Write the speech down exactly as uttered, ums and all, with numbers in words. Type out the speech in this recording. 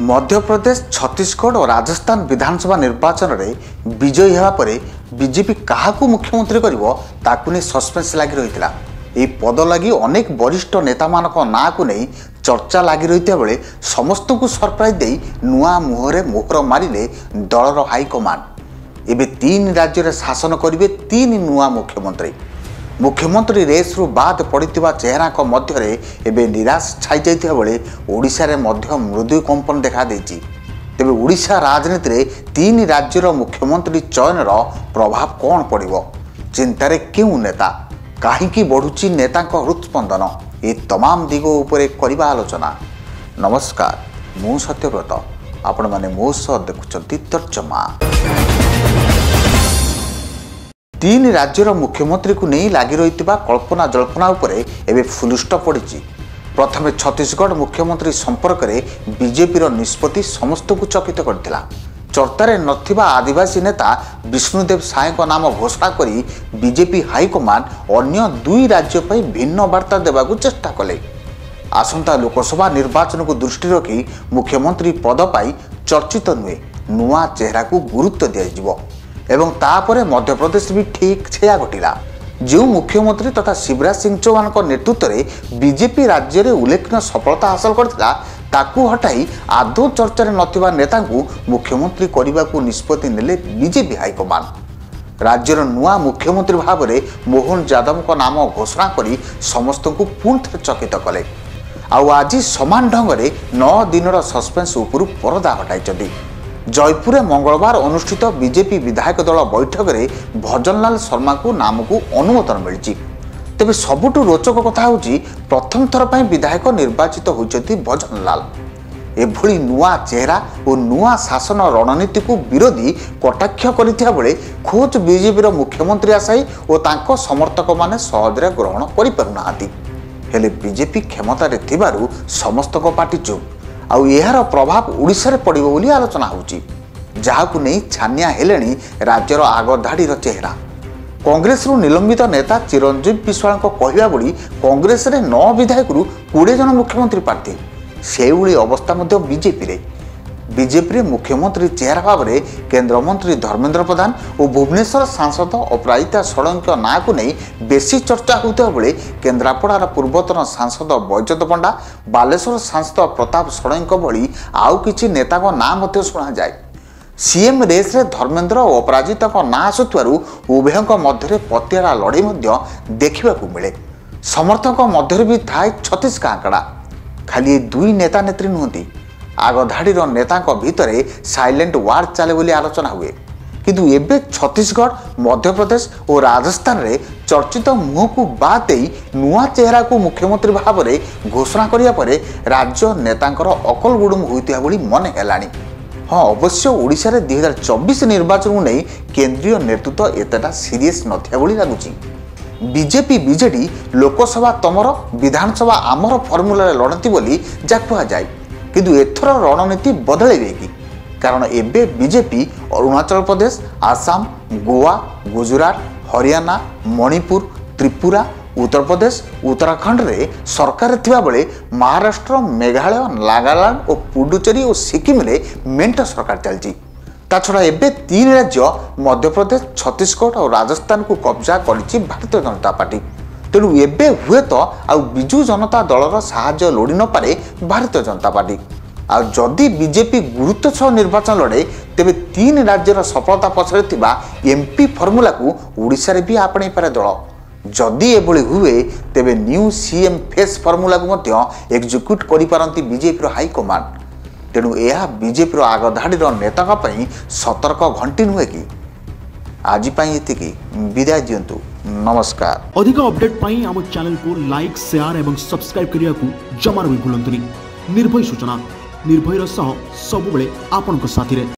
मध्य प्रदेश, छत्तीसगढ़ और राजस्थान विधानसभा निर्वाचन में विजयी होगा पर बीजेपी क्या मुख्यमंत्री कर सस्पेंस लगी रही है। पद लगी अनेक वरिष्ठ नेता मान ना को नहीं चर्चा लगी रही बेले समस्त को सरप्राइज दे नुआ मुहरे मोहर मारे दलर हाईकमांड। एवं तीन राज्य में शासन करेंगे तीन नुआ मुख्यमंत्री। मुख्यमंत्री रेस रु बाद पड़ता चेहरा मध्य एवं निराश छाई जाता बेले ओडिशा रे मध्य मृदु कंपन देखा देछि। तेबे ओडिशा राजनीति रे तीन राज्यर मुख्यमंत्री चयन प्रभाव कौन पड़िबो, चिंतार क्यों नेता, कहीं बढ़ुची नेता हृत्स्पंदन, ये तमाम दिग उपरे करबा आलोचना। नमस्कार, मु सत्यव्रत, आपण माने मो सह देखुछंती तर्जमा। तीन राज्यर मुख्यमंत्री को नहीं लगी रही कल्पना जल्पना उपरे एवं फुलस्टॉप पड़ी। प्रथम छत्तीसगढ़ मुख्यमंत्री संपर्क में बीजेपी निष्पत्ति समस्त को चकित करथिला। चर्चारे नथिबा आदिवासी नेता विष्णुदेव साय को नाम घोषणा करी बीजेपी हाईकमांड अन्य दुई राज्य पर भिन्न वार्ता देवाकू चेष्टा कले। आसंता लोकसभा निर्वाचन को दृष्टि रखी मुख्यमंत्री पद पाई चर्चित नुहे नुआ चेहरा को गुरुत्व दिया एवं तापरे मध्य प्रदेश भी ठीक छेया घटिला। जो मुख्यमंत्री तथा शिवराज सिंह चौहान को नेतृत्व में बीजेपी राज्य में उल्लेखनीय सफलता हासिल करथिला ताकू हटाई आदौ चर्चा नथिबा नेता को मुख्यमंत्री करने को निष्पत्ति नेले बीजेपी हाईकमांड। राज्यर नुआ मुख्यमंत्री भाव में मोहन यादव को नाम घोषणा करी समस्त को पुणी थे चकित कले। आज समान ढंग से नौ दिन सस्पेंस उपरू परदा हटाई। जयपुर मंगलवार अनुष्ठित बीजेपी विधायक दल बैठक में भजनलाल शर्मा को नाम को अनुमोदन मिली। तेबे सबुठु रोचक कथा होची प्रथम थर पर विधायक निर्वाचित होती भजनलाल। एभली नुआ चेहरा और नुआ शासन रणनीति को विरोधी कटाक्ष करथिया बेले खोज बीजेपी मुख्यमंत्री आशायी और तांको समर्थक माने सहजरे ग्रहण करि पारुनाहांती। हेले बीजेपी क्षमतार थिबारु समस्त को पार्टी चुप। आउ यार प्रभाव ओडिशा रे पड़िबो बोली आलोचना होची, जहाकू नहीं छानिया हेलेनी राज्यर आगधाड़ीर चेहरा। कांग्रेस रु निलंबित नेता चिरंजीव विश्वाल कहवा बोली कांग्रेस रे नौ विधायक रु बीस जन मुख्यमंत्री प्रार्थी। से अवस्था मध्य बीजेपी रे बीजेपी रे मुख्यमंत्री चेहरा भाव में केंद्र मंत्री धर्मेंद्र प्रधान और भुवनेश्वर सांसद अपराजिता षडंगी ना को नहीं बेसी चर्चा होता बेले केन्द्रापड़ार पूर्वतन सांसद बैजयंत पंडा, बालेश्वर सांसद प्रताप षडंगी भली आउ किछि नेता को ना मध्य शुणा जाए। सीएम रेस रे धर्मेंद्र और अपराजिता को ना आसुथिबारु उभयों मध्य पतियारा लड़ाई मध्य देखा मिले। समर्थक मध्य भी थाए छत्तीस का आंकड़ा। खाली दुई नेता नेत्री नुहति, आगधाड़ीर नेता भितर साइलेंट वार चले बोली आलोचना हुए। किंतु एबे छत्तीसगढ़, मध्य प्रदेश और राजस्थान रे चर्चित मुह को बाद दे नुआ चेहरा को मुख्यमंत्री भाव में घोषणा करिया परे राज्य नेतांकर अकल गुडुम होइतिया बोली मन हेलानी। हाँ, अवश्य ओडिशा रे दो हज़ार चौबीस निर्वाचन को नहीं केंद्रीय नेतृत्व एतटा सीरियस नथिया बोली लागुची। बीजेपी बीजेडी लोकसभा तमर, विधानसभा आमर फर्मुला लड़ती बोली जा कह जाए। किंतु एथर रणनीति बदल कि कारण एबे बीजेपी अरुणाचल प्रदेश, आसाम, गोवा, गुजरात, हरियाणा, मणिपुर, त्रिपुरा, उत्तर प्रदेश, उत्तराखंड रे सरकार थिबा बेले महाराष्ट्र, मेघालय, नागालैंड और पुडुचेरी और सिक्किम रे मेंट सरकार चलची। ता छड़ा एबे तीन राज्य मध्य प्रदेश, छत्तीसगढ़ और राजस्थान को कब्जा करिछि भारतीय जनता पार्टी। तेणु एबे हुए तो आउ बिजु जनता दलर साहाय्य लोड़ी न पारे भारतीय जनता पार्टी। आ जदि बीजेपी गुरुत्व सह निर्वाचन लड़े तेबे तीन राज्यर सफलता पछरे थिबा एमपी फर्मुला को ओडिशा रे भी आपणे पारे दल। जदि एभली हुए तेबे न्यू सीएम फेस फर्मुला को मध्य एक्जिक्यूट करि पारंती बीजेपी रो हाईकमांड। तेणु यह बीजेपी आगधाड़ीर नेता पई सतर्क घंटी नुहे कि। आज पई एतिकी, विदाय दियंतु। नमस्कार। अधिक अपडेट पाई आम चैनल को लाइक, शेयर एवं सब्सक्राइब करिया को जमार भी भूलंतुनी। निर्भय सूचना निर्भयर सह सबुबले आपनक साथी रे।